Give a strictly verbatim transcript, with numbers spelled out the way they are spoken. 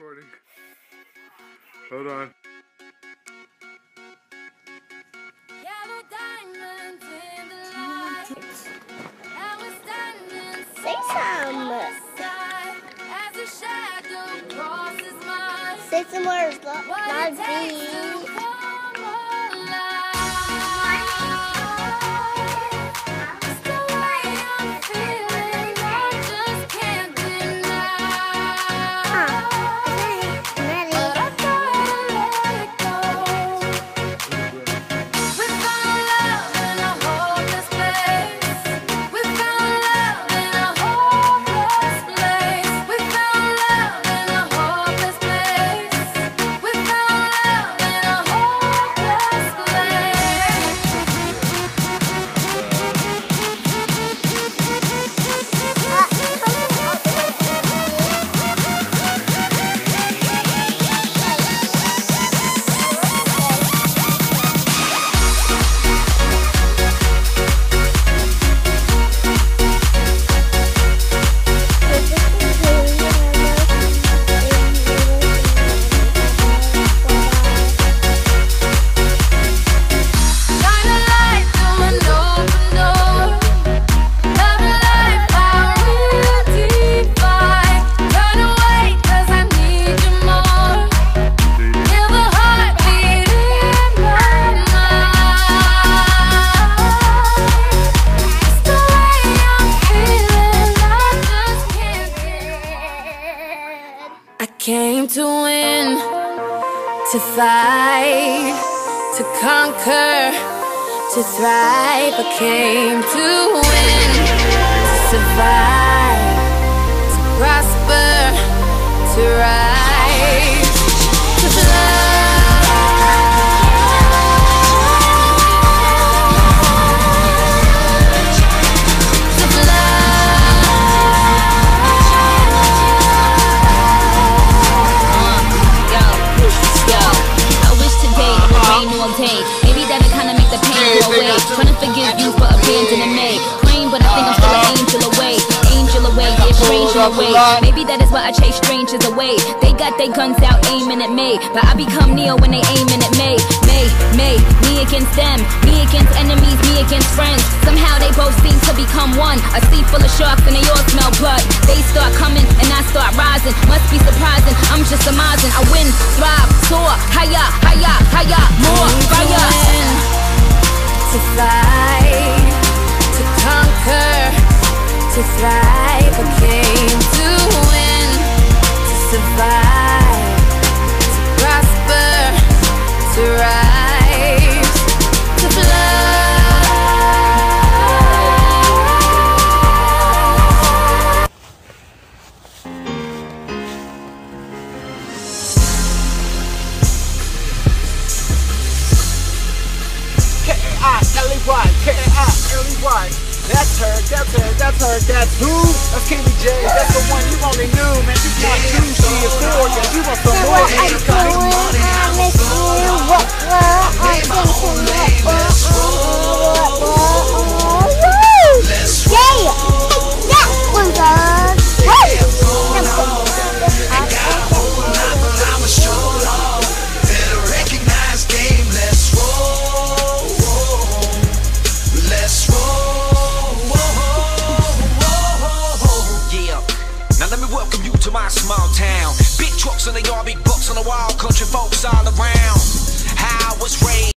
recording. Hold on. Say some. Say some words, not these. I came to win, to fight, to conquer, to thrive. I came to win, to survive, to prosper, to rise, to fly. Maybe that'll kinda make the pain go away. Trying to forgive you for abandoning me. Praying, but I think I'm still an angel away. Angel away, yeah, stranger away. Maybe that is why I chase strangers away. They got their guns out aiming at me, but I become Neo when they aiming at me. Me, me, me against them. Me against enemies, me against friends. Somehow they both seem to become one. A sea full of sharks and they all smell blood. They start coming and I start rising. Must be surprising, I'm just amazing. I win, thrive, soar, higher, higher, higher, more fire. To fight, to conquer, to thrive. I came to win, to survive, to prosper, to rise, to fly. K I L E Y, K I L E Y. That's her, that's her, that's her, that's who? That's K B J, that's the one you only knew. Man, she's not two, she is four. Yeah, you want some more? I do I miss you. What I think let's yeah, that was us. To my small town, big trucks and they all big bucks on the wild country folks all around. How I was raised.